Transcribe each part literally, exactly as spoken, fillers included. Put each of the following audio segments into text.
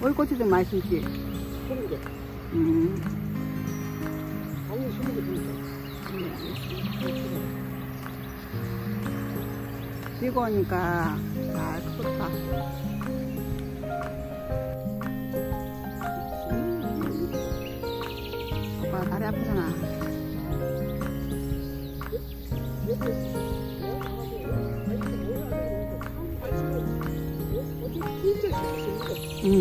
올고추 좀 많이 심지? 스무 개. 음. 아니, 스무 개 드릴게요. 비고 오니까 아 좋다. 음. 오빠 다리 아프잖아. 응.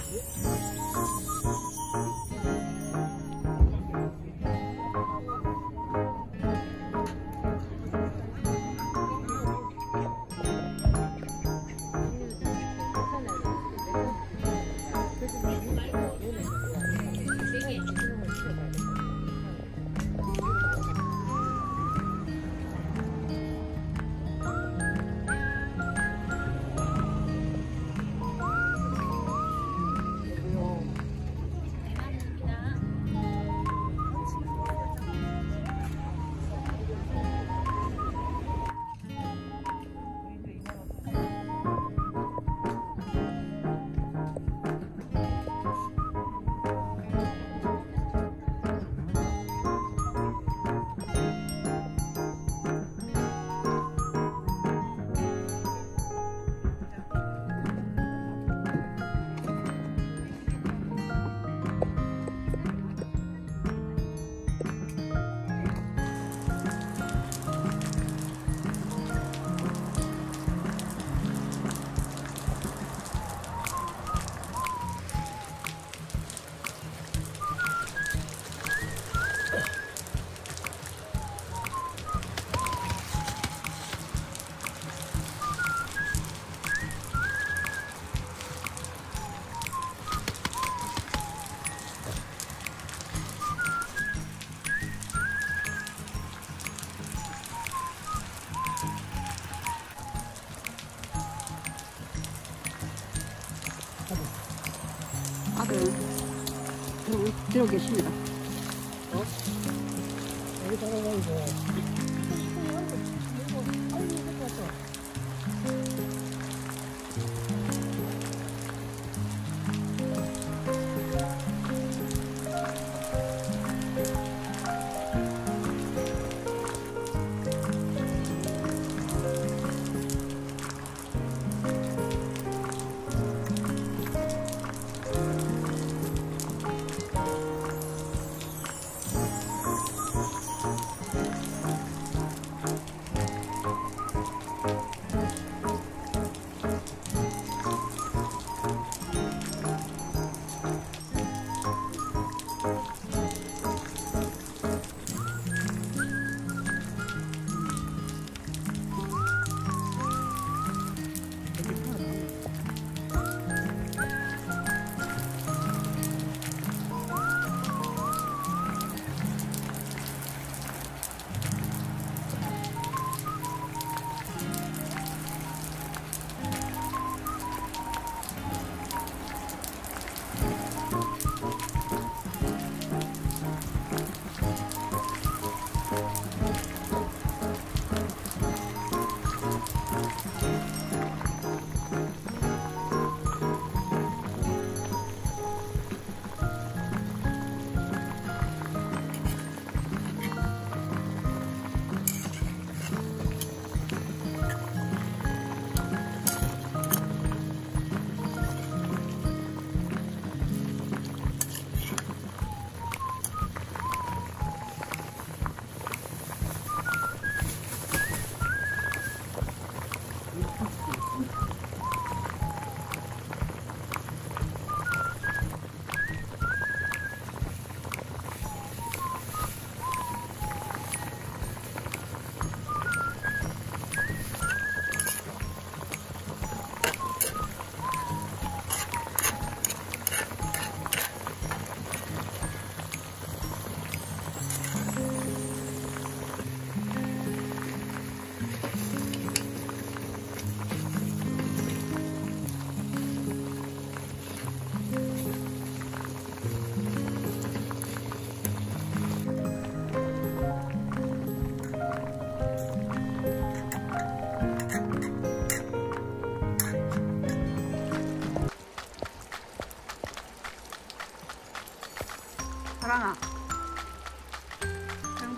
아들 들어, 들어 계십니다. 어? 여기 따라가지고.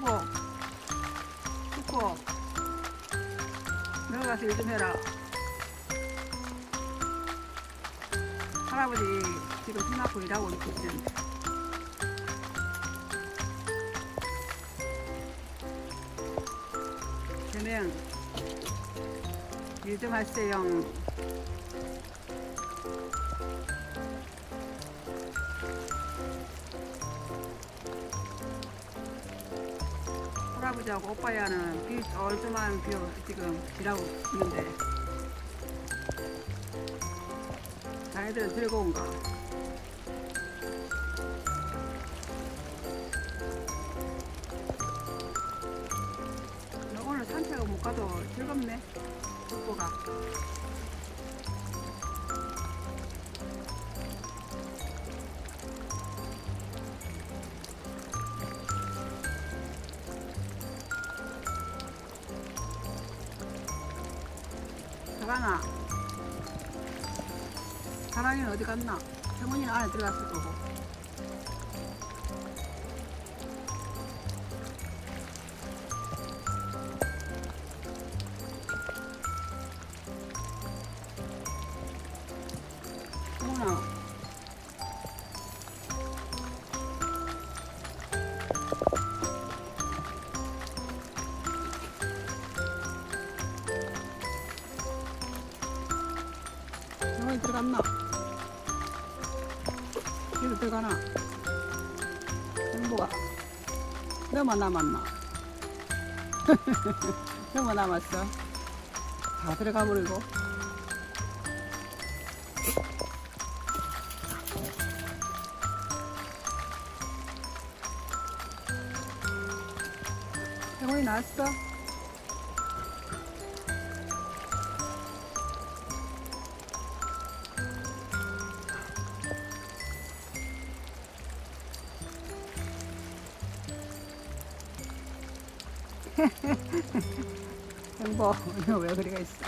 여보, 축구. 너가 가서 일 좀 해라. 할아버지 지금 손 아프고 일하고 있거든. 대명 일 좀 하세요. 할아버지하고 오빠야는 비 얼좀만 비 지금 일하고 있는데 자기들은 즐거운가? 너 오늘 산책을 못 가도 즐겁네, 축구가. 가나 사랑이는 어디 갔나? 정훈이는 안에 들어갔을 거고. 정훈아, 정훈이 들어갔나? 여기 들어가나? 행복아, 너만 남았나? 너만 남았어? 다 들어가 버리고. 행운이 나왔어? 행복, 너 왜 그리가 있어?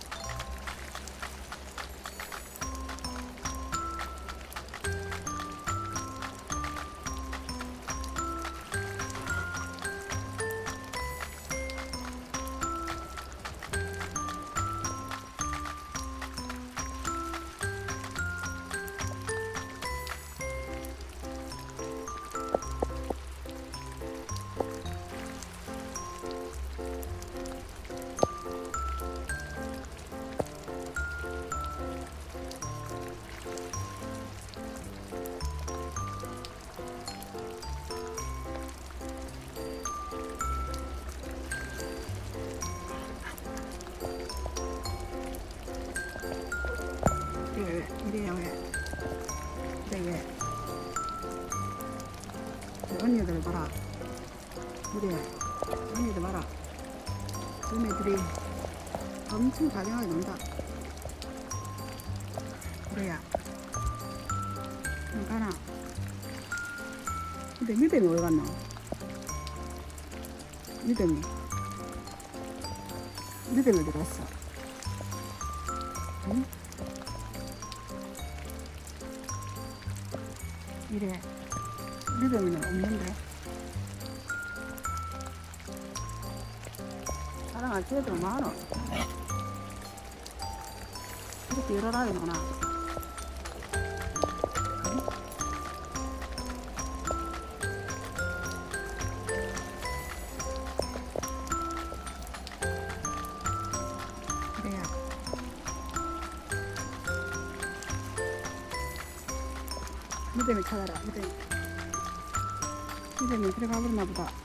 왜, 이래요, 왜? 근데 왜? 저 언니들 봐라. 이래, 언니들 봐라. 너네들이 엄청 다정하게 논다. 그래야. 응, 가나? 근데 믿음이 어디 갔나? 믿음이. 믿음이 어디 갔어? 응? 이래 믿음이는 없는데. 사랑할 때도 많아. 이렇게 여러 날이 많아. 응? 그래야. 믿음이 찾아라. 믿음이. 믿음이 들어가 버렸나 보다.